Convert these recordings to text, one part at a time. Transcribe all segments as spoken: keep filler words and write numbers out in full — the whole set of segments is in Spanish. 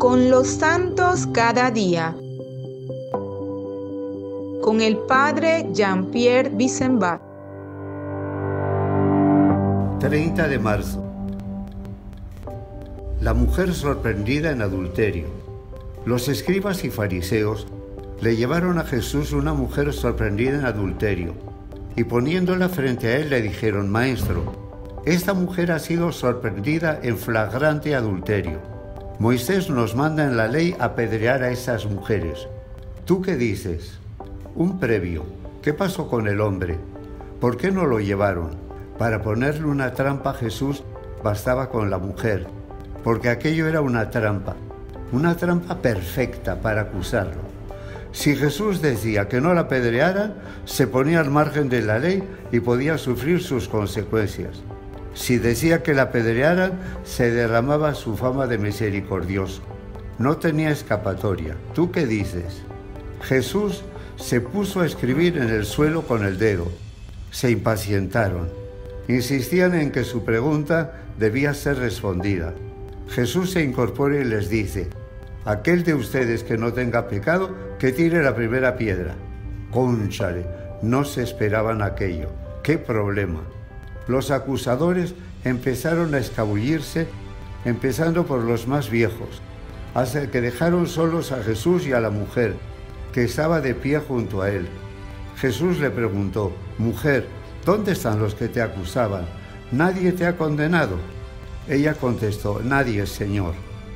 Con los santos cada día. Con el padre Jean-Pierre Bissembat. treinta de marzo. La mujer sorprendida en adulterio. Los escribas y fariseos le llevaron a Jesús una mujer sorprendida en adulterio, y poniéndola frente a él le dijeron: Maestro, esta mujer ha sido sorprendida en flagrante adulterio. Moisés nos manda en la ley apedrear a esas mujeres. ¿Tú qué dices? Un previo. ¿Qué pasó con el hombre? ¿Por qué no lo llevaron? Para ponerle una trampa a Jesús bastaba con la mujer, porque aquello era una trampa, una trampa perfecta para acusarlo. Si Jesús decía que no la apedrearan, se ponía al margen de la ley y podía sufrir sus consecuencias. Si decía que la apedrearan, se derramaba su fama de misericordioso. No tenía escapatoria. ¿Tú qué dices? Jesús se puso a escribir en el suelo con el dedo. Se impacientaron. Insistían en que su pregunta debía ser respondida. Jesús se incorpora y les dice: aquel de ustedes que no tenga pecado, que tire la primera piedra. Cónchale, no se esperaban aquello. ¡Qué problema! Los acusadores empezaron a escabullirse, empezando por los más viejos, hasta que dejaron solos a Jesús y a la mujer, que estaba de pie junto a él. Jesús le preguntó: Mujer, ¿dónde están los que te acusaban? ¿Nadie te ha condenado? Ella contestó: Nadie, Señor.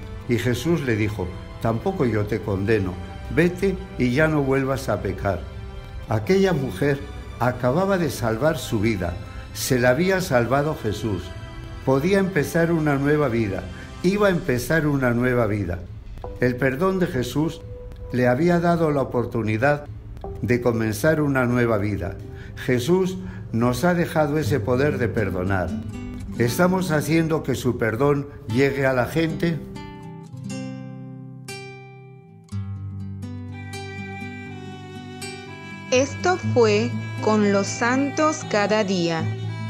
Y Jesús le dijo: Tampoco yo te condeno, vete y ya no vuelvas a pecar. Aquella mujer acababa de salvar su vida, se la había salvado Jesús. Podía empezar una nueva vida, iba a empezar una nueva vida. El perdón de Jesús le había dado la oportunidad de comenzar una nueva vida. Jesús nos ha dejado ese poder de perdonar. ¿Estamos haciendo que su perdón llegue a la gente? Esto fue Con los santos cada día.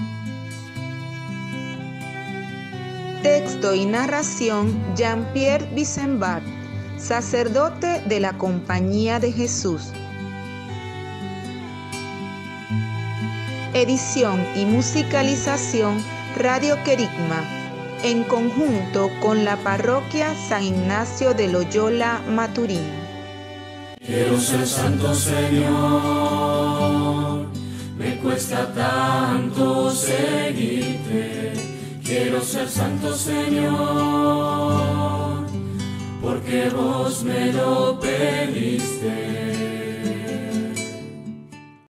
Texto y narración: Jean-Pierre Bissembat, sacerdote de la Compañía de Jesús. Edición y musicalización: Radio Querigma, en conjunto con la Parroquia San Ignacio de Loyola, Maturín. Quiero ser santo, Señor, me cuesta tanto seguirte. Quiero ser santo, Señor, porque vos me lo pediste.